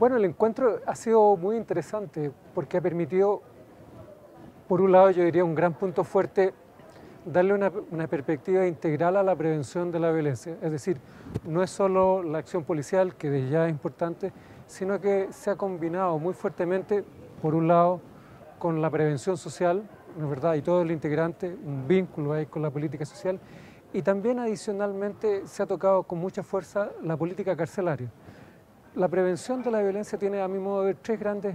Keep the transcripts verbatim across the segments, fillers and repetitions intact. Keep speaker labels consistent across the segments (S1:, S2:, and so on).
S1: Bueno, el encuentro ha sido muy interesante porque ha permitido, por un lado, yo diría un gran punto fuerte, darle una, una perspectiva integral a la prevención de la violencia. Es decir, no es solo la acción policial, que de ya es importante, sino que se ha combinado muy fuertemente, por un lado, con la prevención social, ¿no es verdad? Y todo el integrante, un vínculo ahí con la política social, y también adicionalmente se ha tocado con mucha fuerza la política carcelaria. La prevención de la violencia tiene, a mi modo de ver, tres grandes eh,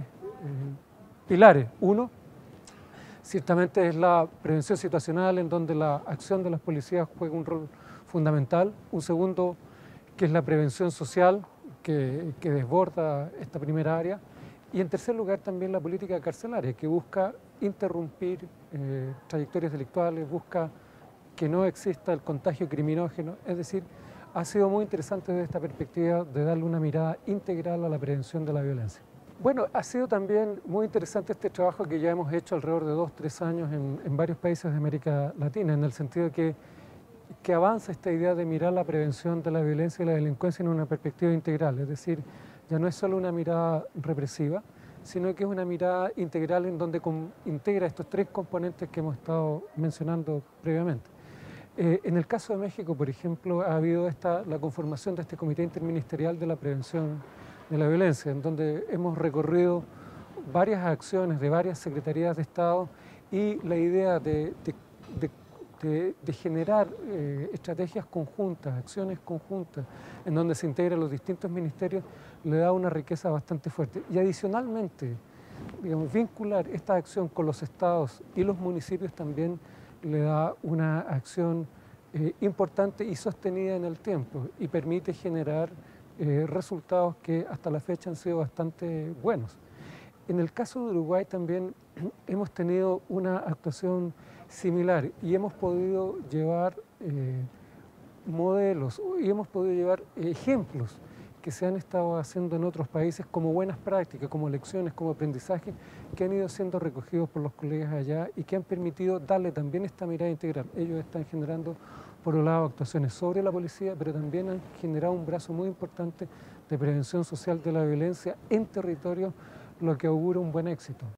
S1: pilares. Uno, ciertamente es la prevención situacional, en donde la acción de las policías juega un rol fundamental. Un segundo, que es la prevención social, que, que desborda esta primera área. Y en tercer lugar, también la política carcelaria, que busca interrumpir eh, trayectorias delictuales, busca que no exista el contagio criminógeno. Es decir, ha sido muy interesante desde esta perspectiva de darle una mirada integral a la prevención de la violencia. Bueno, ha sido también muy interesante este trabajo que ya hemos hecho alrededor de dos, tres años en, en varios países de América Latina, en el sentido de que, que avanza esta idea de mirar la prevención de la violencia y la delincuencia en una perspectiva integral, es decir, ya no es solo una mirada represiva, sino que es una mirada integral en donde con, integra estos tres componentes que hemos estado mencionando previamente. Eh, en el caso de México, por ejemplo, ha habido esta, la conformación de este Comité Interministerial de la Prevención de la Violencia, en donde hemos recorrido varias acciones de varias secretarías de Estado y la idea de, de, de, de, de generar eh, estrategias conjuntas, acciones conjuntas, en donde se integran los distintos ministerios, le da una riqueza bastante fuerte. Y adicionalmente, digamos, vincular esta acción con los estados y los municipios también le da una acción eh, importante y sostenida en el tiempo y permite generar eh, resultados que hasta la fecha han sido bastante buenos. En el caso de Uruguay también hemos tenido una actuación similar y hemos podido llevar eh, modelos y hemos podido llevar ejemplos que se han estado haciendo en otros países como buenas prácticas, como lecciones, como aprendizaje, que han ido siendo recogidos por los colegas allá y que han permitido darle también esta mirada integral. Ellos están generando, por un lado, actuaciones sobre la policía, pero también han generado un brazo muy importante de prevención social de la violencia en territorio, lo que augura un buen éxito.